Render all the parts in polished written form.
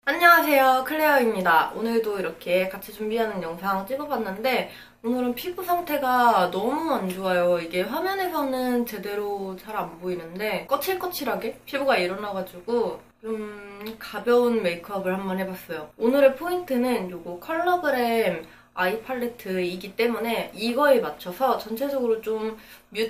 안녕하세요, 클레어입니다. 오늘도 이렇게 같이 준비하는 영상 찍어봤는데 오늘은 피부 상태가 너무 안 좋아요. 이게 화면에서는 제대로 잘 안 보이는데 거칠거칠하게 피부가 일어나가지고 좀 가벼운 메이크업을 한번 해봤어요. 오늘의 포인트는 이거 컬러그램 아이 팔레트이기 때문에 이거에 맞춰서 전체적으로 좀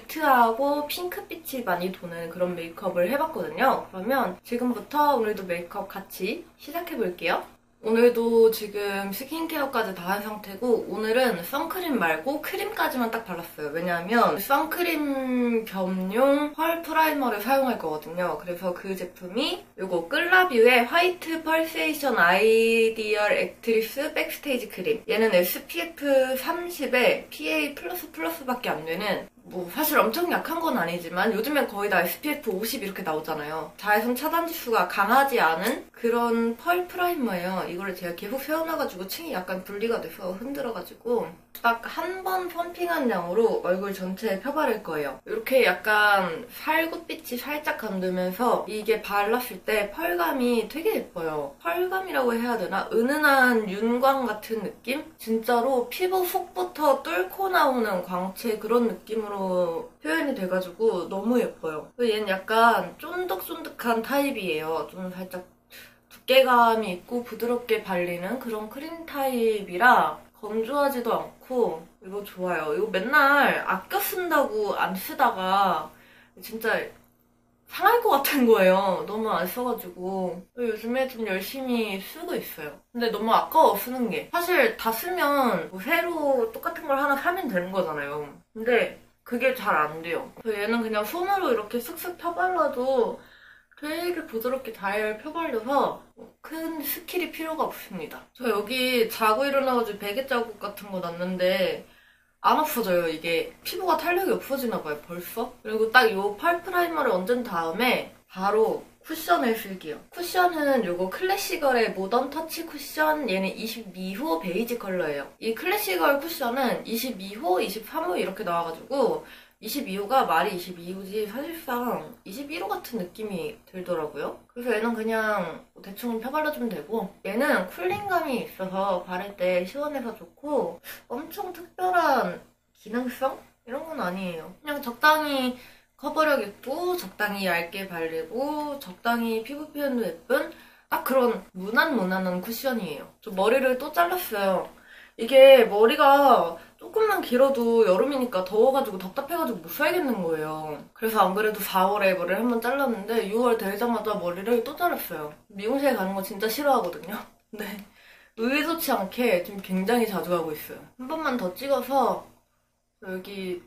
뮤트하고 핑크빛이 많이 도는 그런 메이크업을 해봤거든요. 그러면 지금부터 오늘도 메이크업 같이 시작해볼게요. 오늘도 지금 스킨케어까지 다 한 상태고 오늘은 선크림 말고 크림까지만 딱 발랐어요. 왜냐하면 선크림 겸용 펄 프라이머를 사용할 거거든요. 그래서 그 제품이 이거 끌라뷰의 화이트 펄세이션 아이디얼 액트리스 백스테이지 크림. 얘는 SPF 30에 PA++밖에 안 되는 뭐 사실 엄청 약한 건 아니지만 요즘엔 거의 다 SPF 50 이렇게 나오잖아요. 자외선 차단 지수가 강하지 않은 그런 펄 프라이머예요. 이거를 제가 계속 세워놔가지고 층이 약간 분리가 돼서 흔들어가지고 딱 한 번 펌핑한 양으로 얼굴 전체에 펴바를 거예요. 이렇게 약간 살구빛이 살짝 감돌면서 이게 발랐을 때 펄감이 되게 예뻐요. 펄감이라고 해야 되나? 은은한 윤광 같은 느낌? 진짜로 피부 속부터 뚫고 나오는 광채 그런 느낌으로 표현이 돼가지고 너무 예뻐요. 얘는 약간 쫀득쫀득한 타입이에요. 좀 살짝 두께감이 있고 부드럽게 발리는 그런 크림 타입이라 건조하지도 않고 이거 좋아요. 이거 맨날 아껴 쓴다고 안 쓰다가 진짜 상할 것 같은 거예요. 너무 안 써가지고 요즘에 좀 열심히 쓰고 있어요. 근데 너무 아까워 쓰는 게. 사실 다 쓰면 뭐 새로 똑같은 걸 하나 사면 되는 거잖아요. 근데 그게 잘 안 돼요. 그래서 얘는 그냥 손으로 이렇게 슥슥 펴발라도 되게 부드럽게 잘 펴발려서 큰 스킬이 필요가 없습니다. 저 여기 자고 일어나가지고 베개 자국 같은 거 났는데 안 없어져요. 이게 피부가 탄력이 없어지나 봐요, 벌써. 그리고 딱 이 펄 프라이머를 얹은 다음에 바로 쿠션을 쓸게요. 쿠션은 이거 클래시걸의 모던 터치 쿠션, 얘는 22호 베이지 컬러예요. 이 클래시걸 쿠션은 22호, 23호 이렇게 나와가지고 22호가 말이 22호지 사실상 21호 같은 느낌이 들더라고요. 그래서 얘는 그냥 대충 펴발라주면 되고 얘는 쿨링감이 있어서 바를 때 시원해서 좋고 엄청 특별한 기능성? 이런 건 아니에요. 그냥 적당히 커버력 있고 적당히 얇게 발리고 적당히 피부 표현도 예쁜 딱 그런 무난무난한 쿠션이에요. 저 머리를 또 잘랐어요. 이게 머리가 조금만 길어도 여름이니까 더워가지고 답답해가지고 못 살겠는 거예요. 그래서 안 그래도 4월에 머리를 한번 잘랐는데 6월 되자마자 머리를 또 잘랐어요. 미용실에 가는 거 진짜 싫어하거든요. 근데 의도치 않게 지금 굉장히 자주 하고 있어요. 한 번만 더 찍어서 여기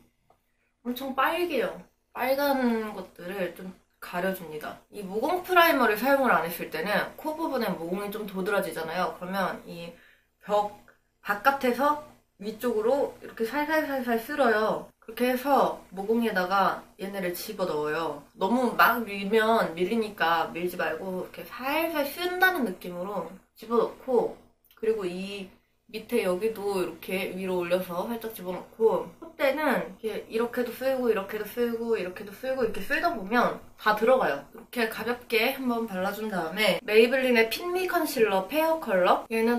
엄청 빨개요. 빨간 것들을 좀 가려줍니다. 이 모공 프라이머를 사용을 안 했을 때는 코 부분에 모공이 좀 도드라지잖아요. 그러면 이 벽 바깥에서 위쪽으로 이렇게 살살살살 쓸어요. 그렇게 해서 모공에다가 얘네를 집어넣어요. 너무 막 밀면 밀리니까 밀지 말고 이렇게 살살 쓴다는 느낌으로 집어넣고 그리고 이 밑에 여기도 이렇게 위로 올려서 살짝 집어넣고 콧대는 이렇게도 쓸고 이렇게도 쓸고 이렇게도 쓸고 이렇게 쓸다 보면 다 들어가요. 이렇게 가볍게 한번 발라준 다음에 메이블린의 핀미 컨실러 페어 컬러 얘는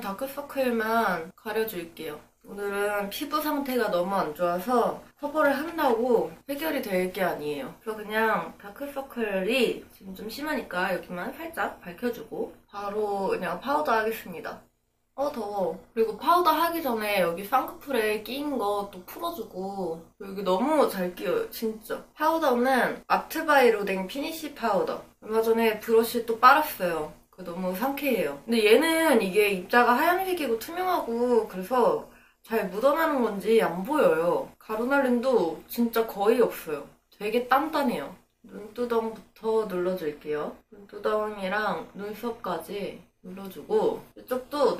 다크서클만 가려줄게요. 오늘은 피부 상태가 너무 안 좋아서 커버를 한다고 해결이 될 게 아니에요. 그래서 그냥 다크서클이 지금 좀 심하니까 여기만 살짝 밝혀주고 바로 그냥 파우더 하겠습니다. 더워. 그리고 파우더 하기 전에 여기 쌍꺼풀에 끼인 거 또 풀어주고 여기 너무 잘 끼어요, 진짜. 파우더는 아트바이로댕 피니쉬 파우더. 얼마 전에 브러쉬 또 빨았어요. 너무 상쾌해요. 근데 얘는 이게 입자가 하얀색이고 투명하고 그래서 잘 묻어나는 건지 안 보여요. 가루날림도 진짜 거의 없어요. 되게 단단해요. 눈두덩부터 눌러줄게요. 눈두덩이랑 눈썹까지 눌러주고 이쪽도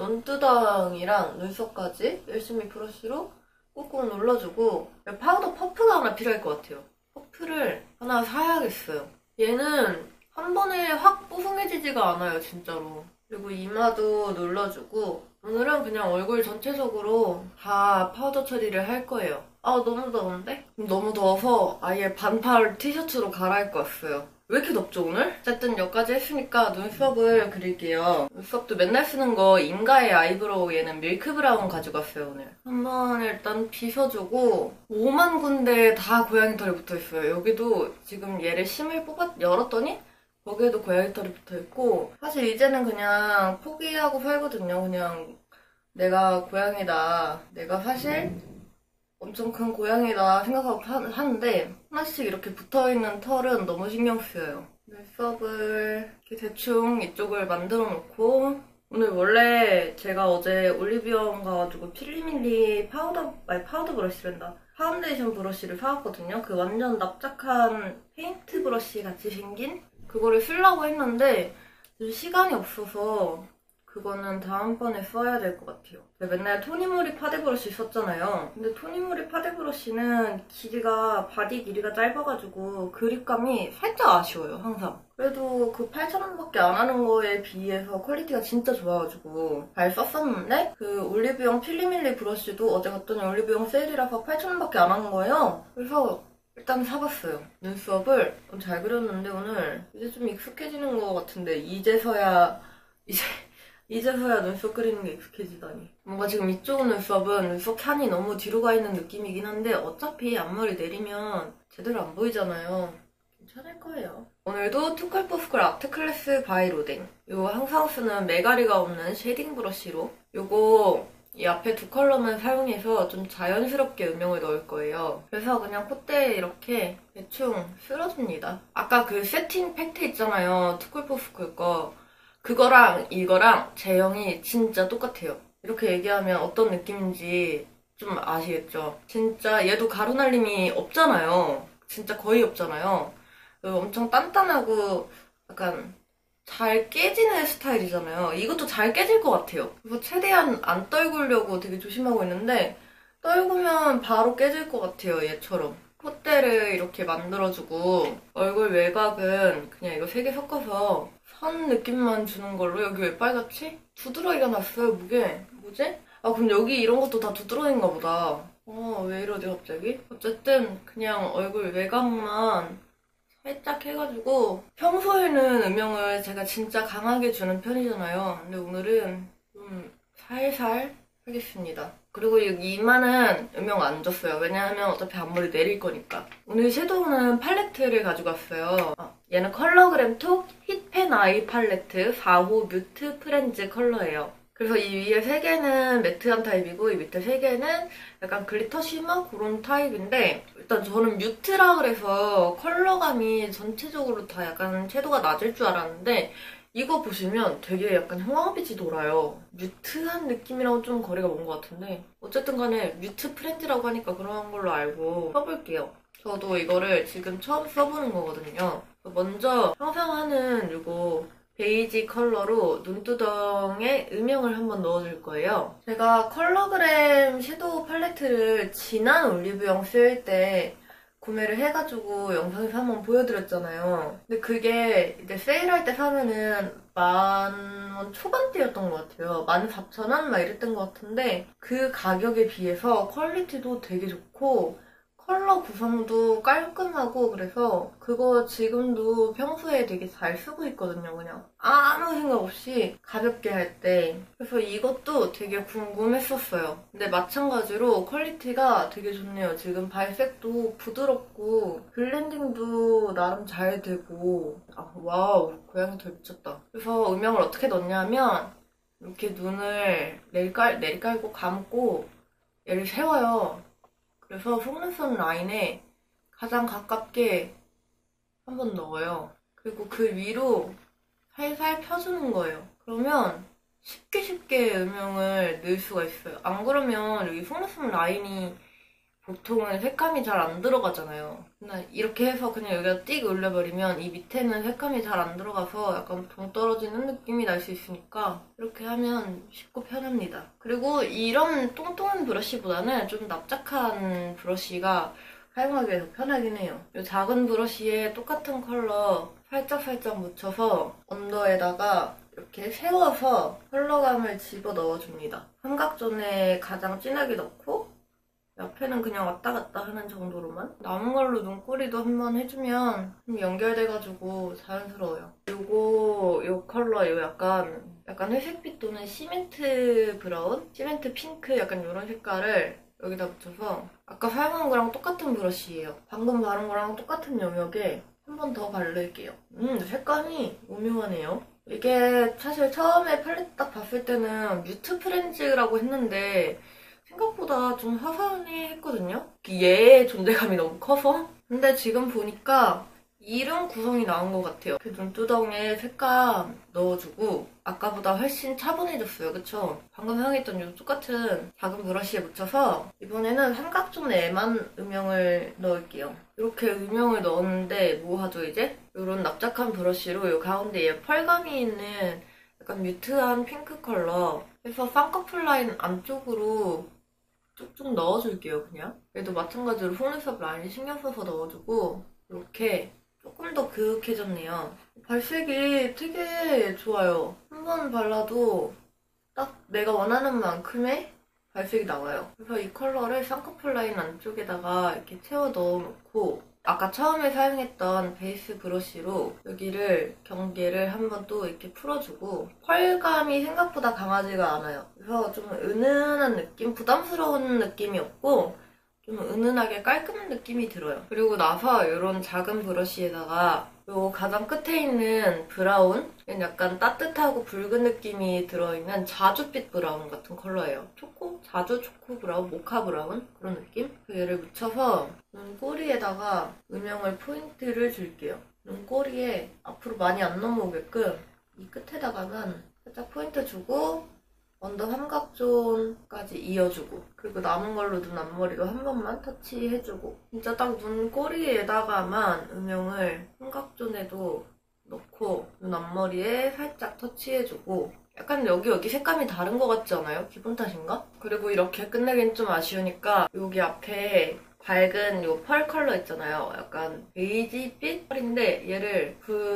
눈두덩이랑 눈썹까지 열심히 브러쉬로 꾹꾹 눌러주고 파우더 퍼프가 하나 필요할 것 같아요. 퍼프를 하나 사야겠어요. 얘는 한 번에 확 뽀송해지지가 않아요, 진짜로. 그리고 이마도 눌러주고 오늘은 그냥 얼굴 전체적으로 다 파우더 처리를 할 거예요. 너무 더운데? 너무 더워서 아예 반팔 티셔츠로 갈아입고 왔어요. 왜 이렇게 덥죠 오늘? 어쨌든 여기까지 했으니까 눈썹을 그릴게요. 눈썹도 맨날 쓰는 거 인가의 아이브로우 얘는 밀크 브라운 가지고 왔어요 오늘. 한번 일단 빗어주고 5만 군데 다 고양이 털이 붙어있어요. 여기도 지금 얘를 심을 열었더니 거기에도 고양이 털이 붙어있고 사실 이제는 그냥 포기하고 살거든요. 그냥 내가 고양이다. 내가 사실 엄청 큰 고양이다 생각하고 하는데 하나씩 이렇게 붙어있는 털은 너무 신경 쓰여요. 눈썹을 이렇게 대충 이쪽을 만들어 놓고 오늘 원래 제가 어제 올리브영 가가지고 필리밀리 파우더 브러쉬란다. 파운데이션 브러쉬를 사왔거든요. 그 완전 납작한 페인트 브러쉬 같이 생긴 그거를 쓰려고 했는데 시간이 없어서 그거는 다음번에 써야 될 것 같아요. 제가 맨날 토니모리 파데 브러쉬 썼잖아요. 근데 토니모리 파데 브러쉬는 바디 길이가 짧아가지고 그립감이 살짝 아쉬워요, 항상. 그래도 그 8,000원밖에 안 하는 거에 비해서 퀄리티가 진짜 좋아가지고 잘 썼었는데 그 올리브영 필리밀리 브러쉬도 어제 갔더니 올리브영 세일이라서 8,000원밖에 안 하는 거예요. 그래서 일단 사봤어요. 눈썹을 잘 그렸는데 오늘 이제 좀 익숙해지는 것 같은데 이제서야 눈썹 그리는 게 익숙해지다니. 뭔가 지금 이쪽 눈썹은 눈썹 칸이 너무 뒤로 가 있는 느낌이긴 한데 어차피 앞머리 내리면 제대로 안 보이잖아요. 괜찮을 거예요. 오늘도 투컬포스쿨 아트클래스 바이 로댕. 이거 항상 쓰는 매가리가 없는 쉐딩 브러쉬로 요거 이 앞에 두 컬러만 사용해서 좀 자연스럽게 음영을 넣을 거예요. 그래서 그냥 콧대에 이렇게 대충 쓸어줍니다. 아까 그 세팅 팩트 있잖아요. 투컬포스쿨 거. 그거랑 이거랑 제형이 진짜 똑같아요. 이렇게 얘기하면 어떤 느낌인지 좀 아시겠죠? 진짜 얘도 가루 날림이 없잖아요. 진짜 거의 없잖아요. 엄청 단단하고 약간 잘 깨지는 스타일이잖아요. 이것도 잘 깨질 것 같아요. 그래서 최대한 안 떨구려고 되게 조심하고 있는데 떨구면 바로 깨질 것 같아요, 얘처럼. 콧대를 이렇게 만들어주고 얼굴 외곽은 그냥 이거 3개 섞어서 선 느낌만 주는 걸로. 여기 왜 빨갛지? 두드러기가 났어요, 무게. 뭐지? 아, 그럼 여기 이런 것도 다 두드러기인가 보다. 왜 이러지 갑자기? 어쨌든 그냥 얼굴 외곽만 살짝 해가지고 평소에는 음영을 제가 진짜 강하게 주는 편이잖아요. 근데 오늘은 좀 살살 하겠습니다. 그리고 여기 이마는 음영 안 줬어요. 왜냐하면 어차피 앞머리 내릴 거니까. 오늘 섀도우는 팔레트를 가지고 왔어요. 얘는 컬러그램 톡 힙앤 아이 팔레트 4호 뮤트 프렌즈 컬러예요. 그래서 이 위에 3개는 매트한 타입이고 이 밑에 3개는 약간 글리터 쉬머 그런 타입인데 일단 저는 뮤트라 그래서 컬러감이 전체적으로 다 약간 채도가 낮을 줄 알았는데 이거 보시면 되게 약간 형광빛이 돌아요. 뮤트한 느낌이랑 좀 거리가 먼 것 같은데 어쨌든 간에 뮤트 프렌즈라고 하니까 그런 걸로 알고 써볼게요. 저도 이거를 지금 처음 써보는 거거든요. 먼저 항상 하는 이거 베이지 컬러로 눈두덩에 음영을 한번 넣어줄 거예요. 제가 컬러그램 섀도우 팔레트를 진한 올리브영 쓸 때 구매를 해가지고 영상에서 한번 보여드렸잖아요. 근데 그게 이제 세일할 때 사면은 10,000원 초반대였던 것 같아요. 14,000원 막 이랬던 것 같은데 그 가격에 비해서 퀄리티도 되게 좋고 컬러 구성도 깔끔하고 그래서 그거 지금도 평소에 되게 잘 쓰고 있거든요. 그냥 아무 생각 없이 가볍게 할 때. 그래서 이것도 되게 궁금했었어요. 근데 마찬가지로 퀄리티가 되게 좋네요. 지금 발색도 부드럽고 블렌딩도 나름 잘 되고 와우 고양이 털 미쳤다. 그래서 음영을 어떻게 넣냐면 이렇게 눈을 내리깔고 감고 얘를 세워요. 그래서 속눈썹 라인에 가장 가깝게 한번 넣어요. 그리고 그 위로 살살 펴주는 거예요. 그러면 쉽게 음영을 넣을 수가 있어요. 안 그러면 여기 속눈썹 라인이 보통은 색감이 잘 안 들어가잖아요. 근데 이렇게 해서 그냥 여기다 띡 올려버리면 이 밑에는 색감이 잘 안 들어가서 약간 동 떨어지는 느낌이 날 수 있으니까 이렇게 하면 쉽고 편합니다. 그리고 이런 똥똥한 브러쉬보다는 좀 납작한 브러쉬가 사용하기에 더 편하긴 해요. 이 작은 브러쉬에 똑같은 컬러 살짝 묻혀서 언더에다가 이렇게 세워서 컬러감을 집어 넣어줍니다. 삼각존에 가장 진하게 넣고 옆에는 그냥 왔다 갔다 하는 정도로만. 남은 걸로 눈꼬리도 한번 해주면 좀 연결돼가지고 자연스러워요. 요 컬러, 요 약간 회색빛 또는 시멘트 브라운? 시멘트 핑크 약간 이런 색깔을 여기다 묻혀서 아까 사용한 거랑 똑같은 브러쉬예요. 방금 바른 거랑 똑같은 영역에 한 번 더 바를게요. 색감이 오묘하네요. 이게 사실 처음에 팔레트 딱 봤을 때는 뮤트 프렌즈라고 했는데 생각보다 좀 화사하네 했거든요? 얘의 존재감이 너무 커서. 근데 지금 보니까 이름 구성이 나온 것 같아요. 그 눈두덩이에 색감 넣어주고 아까보다 훨씬 차분해졌어요. 그쵸? 방금 사용했던 이 똑같은 작은 브러쉬에 묻혀서 이번에는 삼각존에만 음영을 넣을게요. 이렇게 음영을 넣었는데 뭐 하죠 이제? 이런 납작한 브러쉬로 이 가운데에 펄감이 있는 약간 뮤트한 핑크 컬러 해서 쌍꺼풀 라인 안쪽으로 쭉쭉 넣어줄게요, 그냥. 얘도 마찬가지로 속눈썹 라인 신경 써서 넣어주고 이렇게 조금 더 그윽해졌네요. 발색이 되게 좋아요. 한 번 발라도 딱 내가 원하는 만큼의 발색이 나와요. 그래서 이 컬러를 쌍꺼풀 라인 안쪽에다가 이렇게 채워 넣어놓고 아까 처음에 사용했던 베이스 브러쉬로 여기를 경계를 한번 또 이렇게 풀어주고 펄감이 생각보다 강하지가 않아요. 그래서 좀 은은한 느낌? 부담스러운 느낌이 없고 좀 은은하게 깔끔한 느낌이 들어요. 그리고 나서 이런 작은 브러쉬에다가 요 가장 끝에 있는 브라운 약간 따뜻하고 붉은 느낌이 들어있는 자주빛 브라운 같은 컬러예요. 자주 초코 브라운, 모카 브라운 그런 느낌? 얘를 묻혀서 눈꼬리에다가 음영을 포인트를 줄게요. 눈꼬리에 앞으로 많이 안 넘어오게끔 이 끝에다가만 살짝 포인트 주고 언더 삼각존까지 이어주고 그리고 남은 걸로 눈 앞머리도 한 번만 터치해주고 진짜 딱 눈꼬리에다가만 음영을 삼각존에도 넣고 눈 앞머리에 살짝 터치해주고 약간 여기 색감이 다른 것 같지 않아요? 기분 탓인가? 그리고 이렇게 끝내긴 좀 아쉬우니까 여기 앞에 밝은 요 펄 컬러 있잖아요. 약간 베이지빛 펄인데 얘를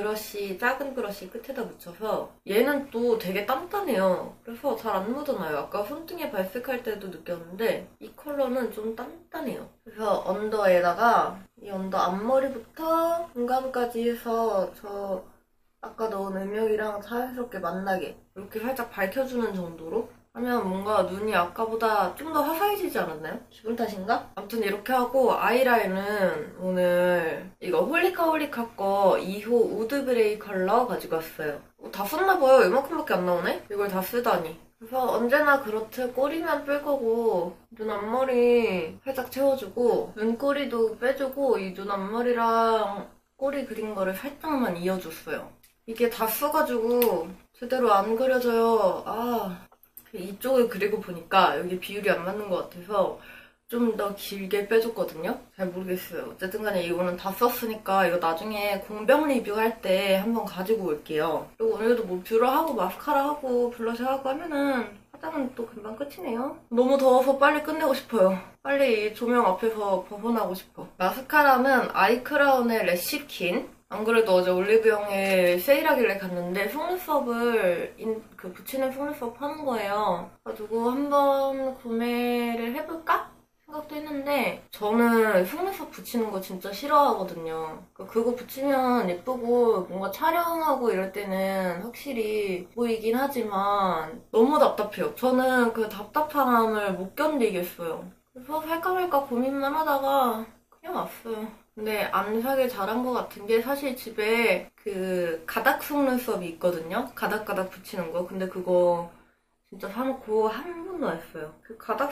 작은 브러쉬 끝에다 묻혀서 얘는 또 되게 단단해요. 그래서 잘 안 묻어나요. 아까 손등에 발색할 때도 느꼈는데 이 컬러는 좀 단단해요. 그래서 언더에다가 이 언더 앞머리부터 중간까지 해서 저 아까 넣은 음영이랑 자연스럽게 만나게 이렇게 살짝 밝혀주는 정도로 하면 뭔가 눈이 아까보다 좀 더 화사해지지 않았나요? 기분 탓인가? 아무튼 이렇게 하고 아이라인은 오늘 이거 홀리카 거 2호 우드 그레이 컬러 가지고 왔어요. 다 썼나봐요. 이만큼밖에 안 나오네? 이걸 다 쓰다니. 그래서 언제나 그렇듯 꼬리만 뺄 거고 눈 앞머리 살짝 채워주고 눈꼬리도 빼주고 이 눈 앞머리랑 꼬리 그린 거를 살짝만 이어줬어요. 이게 다 써가지고 제대로 안 그려져요. 이쪽을 그리고 보니까 여기 비율이 안 맞는 것 같아서 좀 더 길게 빼줬거든요? 잘 모르겠어요. 어쨌든 간에 이거는 다 썼으니까 이거 나중에 공병 리뷰할 때 한번 가지고 올게요. 그리고 오늘도 뭐 뷰러하고 마스카라하고 블러셔하고 하면은 화장은 또 금방 끝이네요. 너무 더워서 빨리 끝내고 싶어요. 빨리 이 조명 앞에서 벗어나고 싶어. 마스카라는 아이크라운의 래쉬킨 안 그래도 어제 올리브영에 세일하길래 갔는데 속눈썹을 붙이는 속눈썹 하는 거예요. 그래가지고 한번 구매를 해볼까? 생각도 했는데 저는 속눈썹 붙이는 거 진짜 싫어하거든요. 그거 붙이면 예쁘고 뭔가 촬영하고 이럴 때는 확실히 보이긴 하지만 너무 답답해요. 저는 그 답답함을 못 견디겠어요. 그래서 살까 말까 고민만 하다가 그냥 왔어요. 근데 안 사길 잘한 것 같은 게 사실 집에 그 가닥 속눈썹이 있거든요? 가닥가닥 붙이는 거. 근데 그거 진짜 사놓고 한 번도 안 했어요. 그 가닥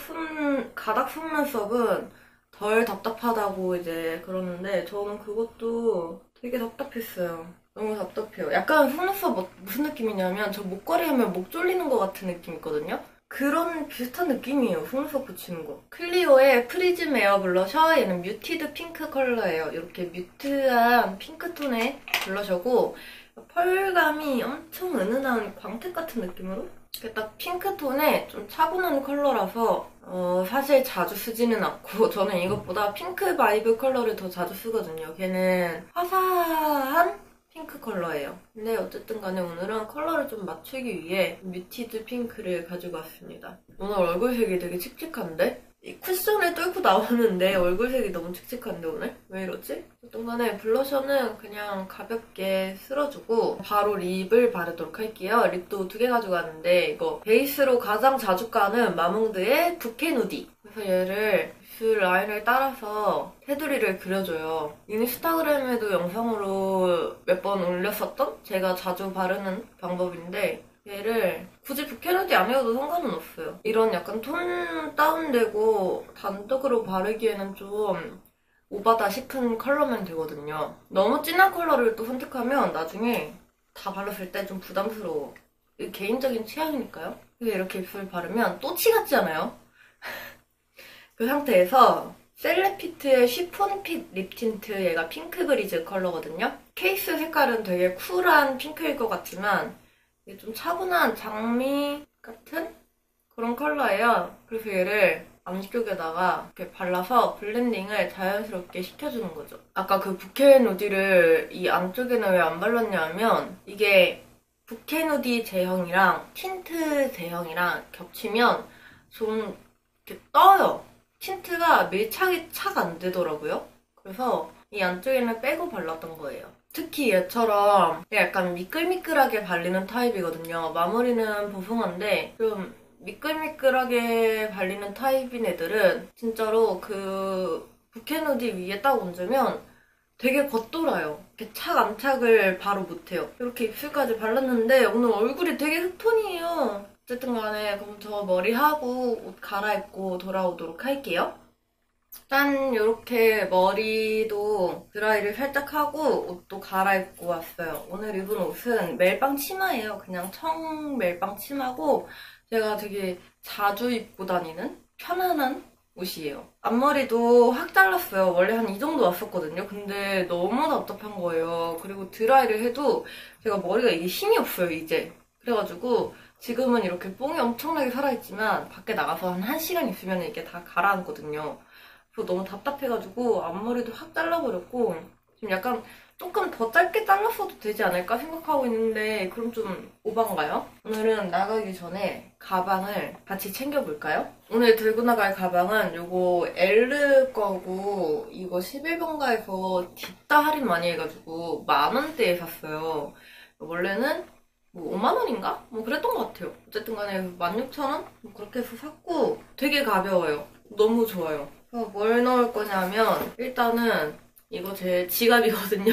속눈썹은 덜 답답하다고 이제 그러는데 저는 그것도 되게 답답했어요. 너무 답답해요. 약간 속눈썹 무슨 느낌이냐면 저 목걸이 하면 목 졸리는 것 같은 느낌 있거든요? 그런 비슷한 느낌이에요. 속눈썹 붙이는 거. 클리오의 프리즘 에어 블러셔. 얘는 뮤티드 핑크 컬러예요. 이렇게 뮤트한 핑크톤의 블러셔고 펄감이 엄청 은은한 광택 같은 느낌으로 이렇게 딱 핑크톤에 좀 차분한 컬러라서 사실 자주 쓰지는 않고 저는 이것보다 핑크 바이브 컬러를 더 자주 쓰거든요. 걔는 화사한 핑크 컬러예요. 근데 어쨌든 간에 오늘은 컬러를 좀 맞추기 위해 뮤티드 핑크를 가지고 왔습니다. 오늘 얼굴색이 되게 칙칙한데? 이 쿠션을 뚫고 나오는데 얼굴색이 너무 칙칙한데 오늘? 왜 이러지? 어떤 간에 블러셔는 그냥 가볍게 쓸어주고 바로 립을 바르도록 할게요. 립도 2개 가져가는데 이거 베이스로 가장 자주 까는 마몽드의 부케 누디. 그래서 얘를 입술 라인을 따라서 테두리를 그려줘요. 인스타그램에도 영상으로 몇 번 올렸었던 제가 자주 바르는 방법인데 얘를 굳이 부케누디 아니어도 상관은 없어요. 이런 약간 톤 다운되고 단독으로 바르기에는 좀 오바다 싶은 컬러면 되거든요. 너무 진한 컬러를 또 선택하면 나중에 다 발랐을 때 좀 부담스러워. 이게 개인적인 취향이니까요. 그래서 이렇게 입술 바르면 또 치 같지 않아요? 그 상태에서 셀레피트의 쉬폰핏 립 틴트, 얘가 핑크 그리즈 컬러거든요. 케이스 색깔은 되게 쿨한 핑크일 것 같지만 이게 좀 차분한 장미 같은 그런 컬러예요. 그래서 얘를 안쪽에다가 이렇게 발라서 블렌딩을 자연스럽게 시켜주는 거죠. 아까 그 부케 누디를 이 안쪽에는 왜 안 발랐냐면 이게 부케 누디 제형이랑 틴트 제형이랑 겹치면 좀 이렇게 떠요. 틴트가 밀착이 착 안 되더라고요. 그래서 이 안쪽에는 빼고 발랐던 거예요. 특히 얘처럼 약간 미끌미끌하게 발리는 타입이거든요. 마무리는 보송한데 좀 미끌미끌하게 발리는 타입인 애들은 진짜로 그 부케 누디 위에 딱 얹으면 되게 겉돌아요. 이렇게 착 안착을 바로 못해요. 이렇게 입술까지 발랐는데 오늘 얼굴이 되게 흑톤이에요. 어쨌든 간에 그럼 저 머리하고 옷 갈아입고 돌아오도록 할게요. 짠! 이렇게 머리도 드라이를 살짝 하고 옷도 갈아입고 왔어요. 오늘 입은 옷은 멜빵 치마예요. 그냥 청 멜빵 치마고 제가 되게 자주 입고 다니는 편안한 옷이에요. 앞머리도 확 잘랐어요. 원래 한 이 정도 왔었거든요. 근데 너무 답답한 거예요. 그리고 드라이를 해도 제가 머리가 이게 힘이 없어요, 이제. 그래가지고 지금은 이렇게 뽕이 엄청나게 살아있지만 밖에 나가서 한 1시간 있으면 이게 다 가라앉거든요. 그래서 너무 답답해가지고 앞머리도 확 잘라버렸고 지금 약간 조금 더 짧게 잘랐어도 되지 않을까 생각하고 있는데 그럼 좀 오반가요? 오늘은 나가기 전에 가방을 같이 챙겨볼까요? 오늘 들고 나갈 가방은 요거 엘르 거고 이거 11번가에서 딥다 할인 많이 해가지고 10,000원대에 샀어요. 원래는 뭐 5만원인가? 뭐 그랬던 것 같아요. 어쨌든 간에 16,000원? 뭐 그렇게 해서 샀고 되게 가벼워요. 너무 좋아요. 그래서 뭘 넣을 거냐면 일단은 이거 제 지갑이거든요.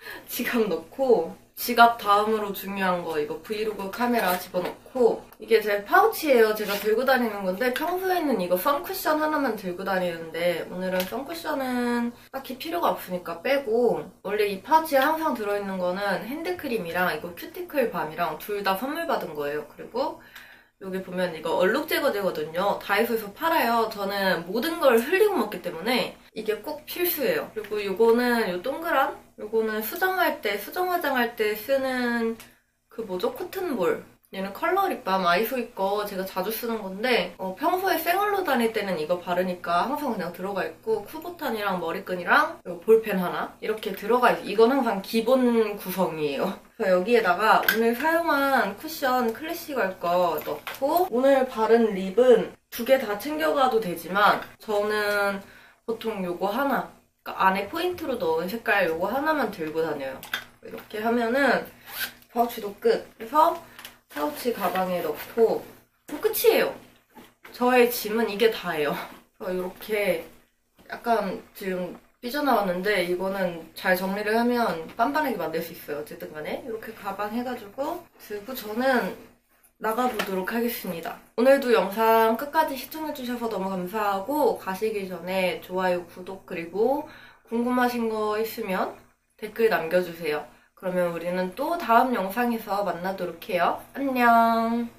지갑 넣고 지갑 다음으로 중요한 거 이거 브이로그 카메라 집어넣고 이게 제 파우치예요. 제가 들고 다니는 건데 평소에는 이거 선쿠션 하나만 들고 다니는데 오늘은 선쿠션은 딱히 필요가 없으니까 빼고 원래 이 파우치에 항상 들어있는 거는 핸드크림이랑 이거 큐티클 밤이랑 둘 다 선물 받은 거예요. 그리고 여기 보면 이거 얼룩 제거제거든요. 다이소에서 팔아요. 저는 모든 걸 흘리고 먹기 때문에 이게 꼭 필수예요. 그리고 요거는 요 동그란 요거는 수정 화장할 때 쓰는 그 뭐죠? 코튼볼. 얘는 컬러 립밤 아이소이 거 제가 자주 쓰는 건데 평소에 생얼로 다닐 때는 이거 바르니까 항상 그냥 들어가 있고 쿠보탄이랑 머리끈이랑 볼펜 하나 이렇게 들어가 있어요. 이건 항상 기본 구성이에요. 그래서 여기에다가 오늘 사용한 쿠션 클래식할 거 넣고 오늘 바른 립은 2개 다 챙겨가도 되지만 저는 보통 요거 하나 그러니까 안에 포인트로 넣은 색깔 요거 하나만 들고 다녀요. 이렇게 하면은 파우치도 끝. 그래서 파우치 가방에 넣고 끝이에요. 저의 짐은 이게 다예요. 이렇게 약간 지금 삐져나왔는데 이거는 잘 정리를 하면 빤빤하게 만들 수 있어요. 어쨌든 간에 이렇게 가방 해가지고 들고 저는 나가보도록 하겠습니다. 오늘도 영상 끝까지 시청해주셔서 너무 감사하고 가시기 전에 좋아요, 구독 그리고 궁금하신 거 있으면 댓글 남겨주세요. 그러면 우리는 또 다음 영상에서 만나도록 해요. 안녕!